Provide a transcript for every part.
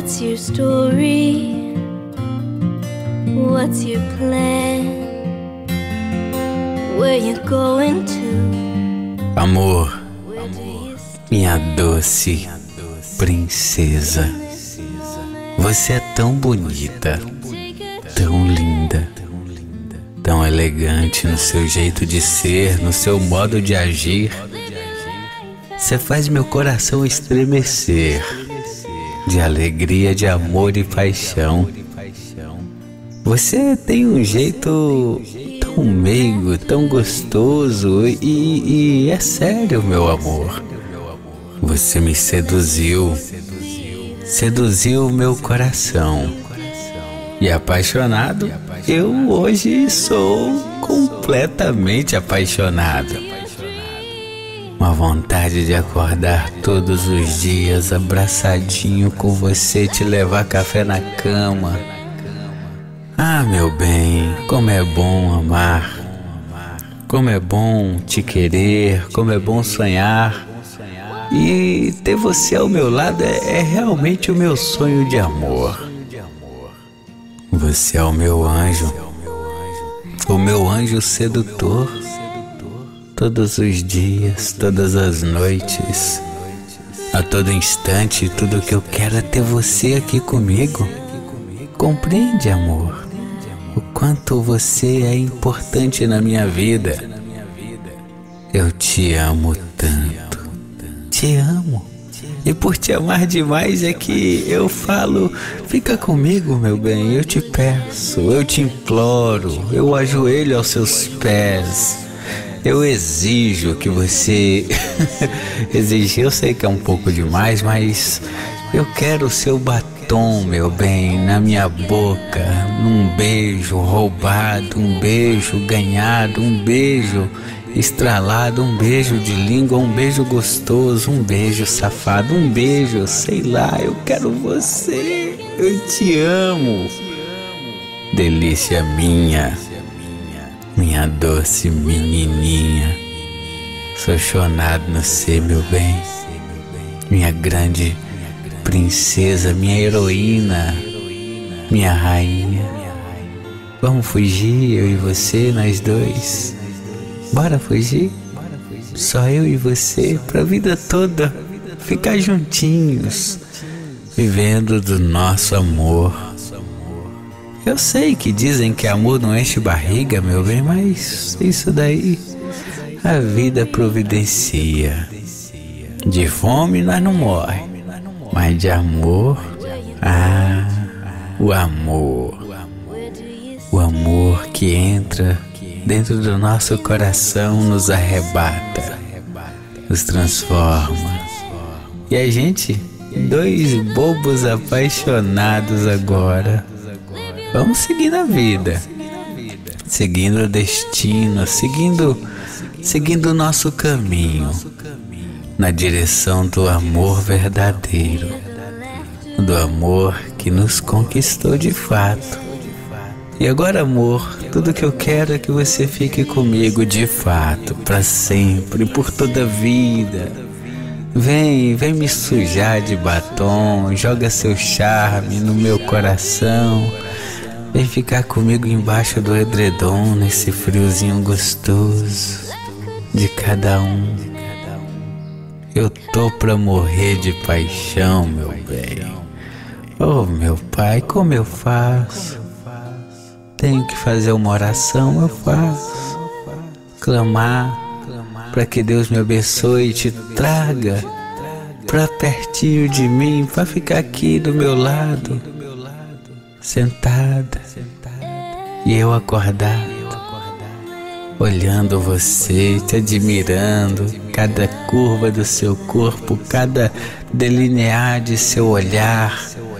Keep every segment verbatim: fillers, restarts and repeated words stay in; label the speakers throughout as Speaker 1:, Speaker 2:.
Speaker 1: What's your story? What's your plan? Where you going to?
Speaker 2: Amor, minha doce princesa, você é tão bonita, tão linda, tão elegante no seu jeito de ser, no seu modo de agir. Você faz meu coração estremecer de alegria, de amor e paixão. Você tem um jeito tão meigo, tão gostoso e, e é sério, meu amor. Você me seduziu, seduziu meu coração. E apaixonado, eu hoje sou completamente apaixonado. Uma vontade de acordar todos os dias abraçadinho com você, te levar café na cama. Ah, meu bem, como é bom amar, como é bom te querer, como é bom sonhar. E ter você ao meu lado é, é realmente o meu sonho de amor. Você é o meu anjo, o meu anjo sedutor. Todos os dias, todas as noites, a todo instante, tudo que eu quero é ter você aqui comigo. Compreende, amor, o quanto você é importante na minha vida. Eu te amo tanto, te amo. E por te amar demais é que eu falo, fica comigo, meu bem, eu te peço, eu te imploro, eu ajoelho aos seus pés. Eu exijo que você... Exigir eu sei que é um pouco demais, mas eu quero o seu batom, meu bem, na minha boca, num beijo roubado, um beijo ganhado, um beijo estralado, um beijo de língua, um beijo gostoso, um beijo safado, um beijo, sei lá, eu quero você, eu te amo. Delícia minha, minha doce menininha, sou chonado no você, meu bem, minha grande princesa, minha heroína, minha rainha. Vamos fugir, eu e você, nós dois. Bora fugir? Só eu e você, pra vida toda, ficar juntinhos, vivendo do nosso amor. Eu sei que dizem que amor não enche barriga, meu bem, mas isso daí a vida providencia. De fome nós não morre, mas de amor, ah, o amor, o amor que entra dentro do nosso coração nos arrebata, nos transforma. E a gente, dois bobos apaixonados agora, vamos seguindo a vida, seguindo o destino, seguindo, seguindo o nosso caminho, na direção do amor verdadeiro, do amor que nos conquistou de fato. E agora, amor, tudo que eu quero é que você fique comigo de fato, para sempre, por toda a vida. Vem, vem me sujar de batom, joga seu charme no meu coração. Vem ficar comigo embaixo do edredom, nesse friozinho gostoso de cada um. Eu tô pra morrer de paixão, meu bem. Oh, meu pai, como eu faço? Tenho que fazer uma oração, eu faço. Clamar para que Deus me abençoe e te traga pra pertinho de mim, pra ficar aqui do meu lado, sentada, e eu acordado, olhando você, te admirando, cada curva do seu corpo, cada delinear de seu olhar,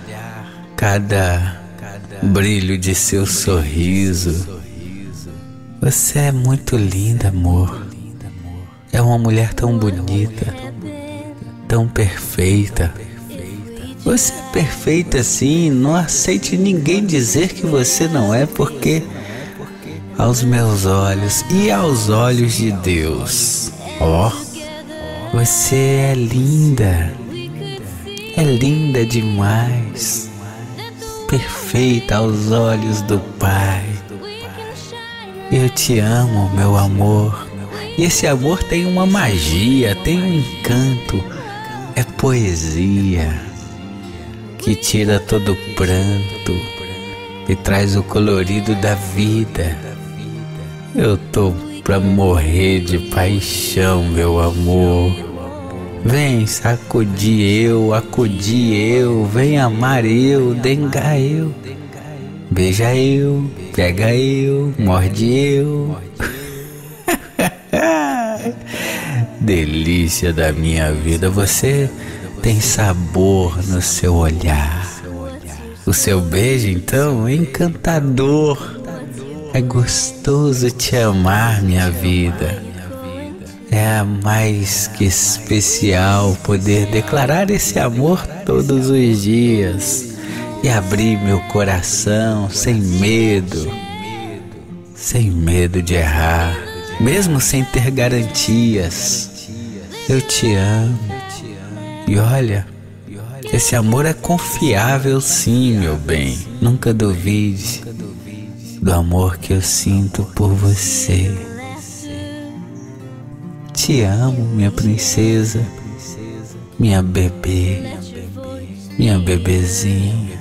Speaker 2: cada brilho de seu sorriso. Você é muito linda, amor. É uma mulher tão bonita, tão perfeita. Você é perfeita sim, não aceite ninguém dizer que você não é, porque aos meus olhos e aos olhos de Deus, ó, você é linda. é linda demais, perfeita aos olhos do Pai. Eu te amo, meu amor, e esse amor tem uma magia, tem um encanto, é poesia que tira todo o pranto e traz o colorido da vida. Eu tô pra morrer de paixão, meu amor. Vem sacudir eu, acudir eu, vem amar eu, dengar eu, beija eu, pega eu, morde eu. Delícia da minha vida, você tem sabor no seu olhar. O seu beijo, então, é encantador. É gostoso te amar, minha vida. É mais que especial poder declarar esse amor todos os dias e abrir meu coração sem medo, sem medo de errar, mesmo sem ter garantias. Eu te amo. E olha, esse amor é confiável sim, meu bem. Nunca duvide do amor que eu sinto por você. Te amo, minha princesa, minha bebê, minha bebezinha.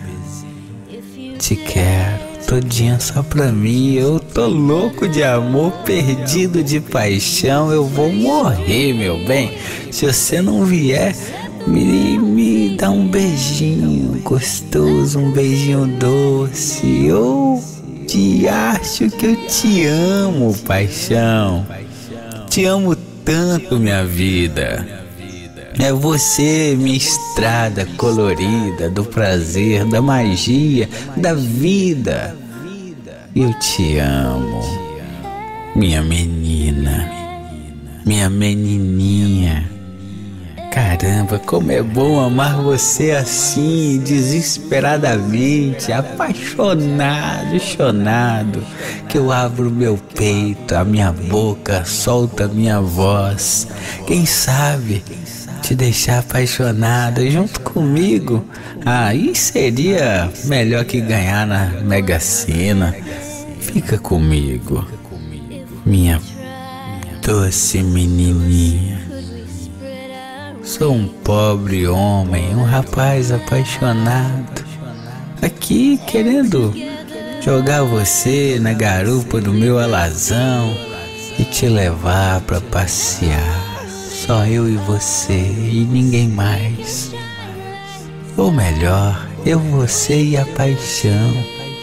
Speaker 2: Te quero todinha só pra mim. Eu tô louco de amor, perdido de paixão. Eu vou morrer, meu bem, se você não vier me, me dar um beijinho gostoso, um beijinho doce. Eu te acho que eu te amo, paixão. Te amo tanto, minha vida. É você, minha estrada colorida do prazer, da magia, da vida. Eu te amo, minha menina, minha menininha. Caramba, como é bom amar você assim, desesperadamente, apaixonado, chonado, que eu abro meu peito, a minha boca solta a minha voz. Quem sabe te deixar apaixonada junto comigo? Aí seria melhor que ganhar na Mega Sena. Fica comigo, minha doce menininha. Sou um pobre homem, um rapaz apaixonado, aqui querendo jogar você na garupa do meu alazão e te levar pra passear. Só eu e você e ninguém mais. Ou melhor, eu, você e a paixão.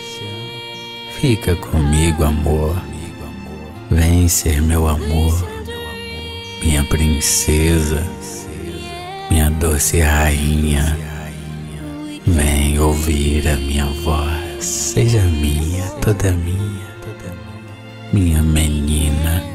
Speaker 2: Fica comigo, amor. Vem ser meu amor, minha princesa, minha doce rainha. Vem ouvir a minha voz. Seja minha, toda minha, minha menina.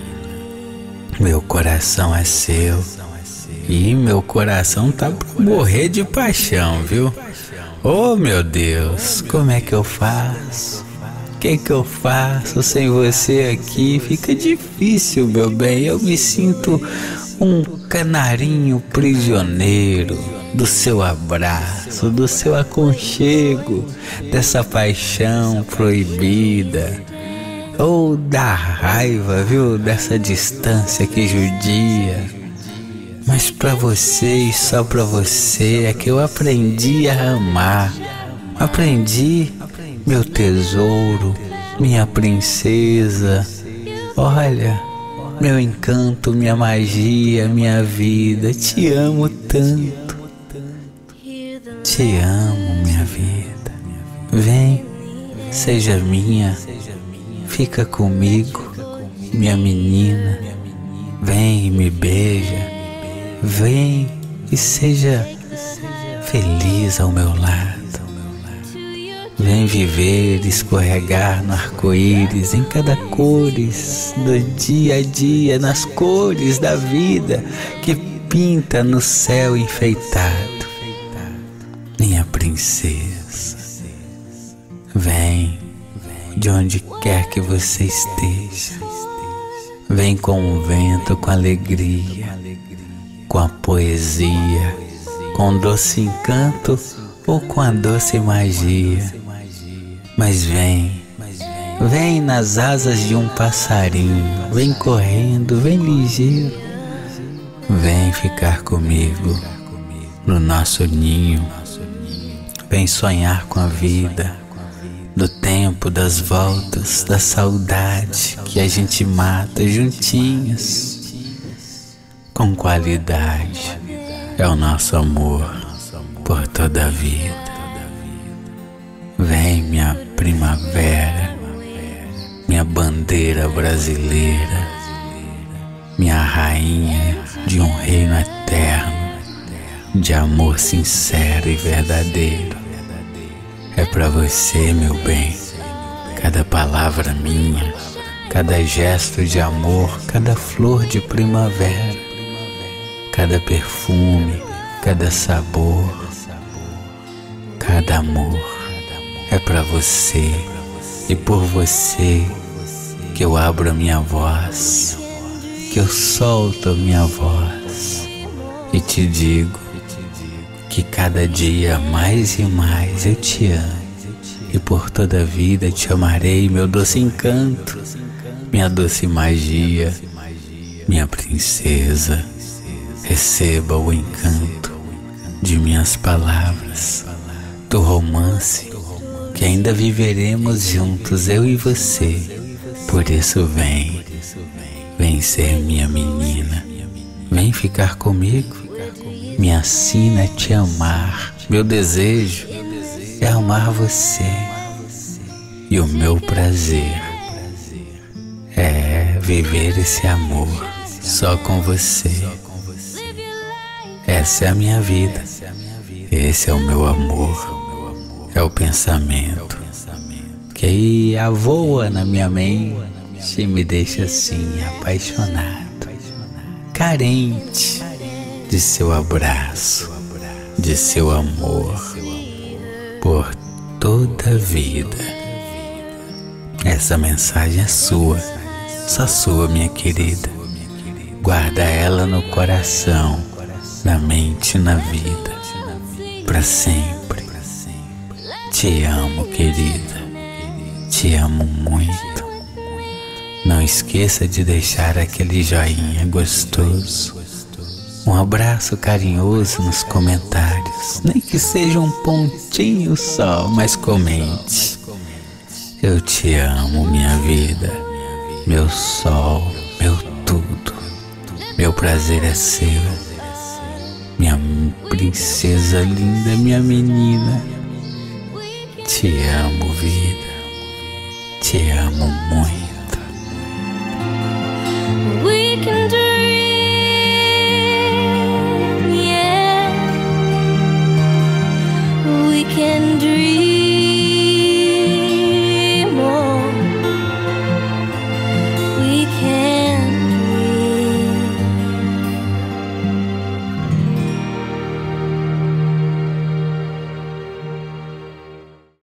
Speaker 2: Meu coração é seu e meu coração tá pra morrer de paixão, viu? Oh, meu Deus, como é que eu faço? O que que eu faço sem você aqui? Fica difícil, meu bem. Eu me sinto um canarinho prisioneiro do seu abraço, do seu aconchego, dessa paixão proibida, ou da raiva, viu, dessa distância que judia. Mas pra você e só pra você é que eu aprendi a amar. Aprendi, meu tesouro, minha princesa. Olha, meu encanto, minha magia, minha vida. Te amo tanto. Te amo, minha vida. Vem, seja minha. Fica comigo, minha menina. Vem e me beija. Vem e seja feliz ao meu lado. Vem viver, escorregar no arco-íris, em cada cores do dia a dia, nas cores da vida que pinta no céu enfeitado. Minha princesa, vem de onde quer que você esteja. Vem com o vento, com a alegria, com a poesia, com doce encanto ou com a doce magia. Mas vem, vem nas asas de um passarinho, vem correndo, vem ligeiro, vem ficar comigo no nosso ninho, vem sonhar com a vida, do tempo das voltas, da saudade que a gente mata juntinhos, com qualidade. É o nosso amor por toda a vida. Vem, minha primavera, minha bandeira brasileira, minha rainha de um reino eterno, de amor sincero e verdadeiro. É pra você, meu bem, cada palavra minha, cada gesto de amor, cada flor de primavera, cada perfume, cada sabor, cada amor. É pra você e por você que eu abro a minha voz, que eu solto a minha voz e te digo que cada dia mais e mais eu te amo e por toda a vida te amarei, meu doce encanto, minha doce magia, minha princesa. Receba o encanto de minhas palavras, do romance que ainda viveremos juntos, eu e você. Por isso vem, vem ser minha menina, vem ficar comigo. Minha sina é te amar, meu desejo é amar você. E o meu prazer é viver esse amor só com você. Essa é a minha vida, esse é o meu amor. É o pensamento que avoa na minha mente e me deixa assim apaixonado, carente de seu abraço, de seu amor por toda a vida. Essa mensagem é sua, só sua, minha querida. Guarda ela no coração, na mente e na vida, para sempre. Te amo, querida, te amo muito. Não esqueça de deixar aquele joinha gostoso, um abraço carinhoso nos comentários, nem que seja um pontinho só, mas comente. Eu te amo, minha vida, meu sol, meu tudo. Meu prazer é seu, minha princesa linda, minha menina. Te amo, vida, te amo muito.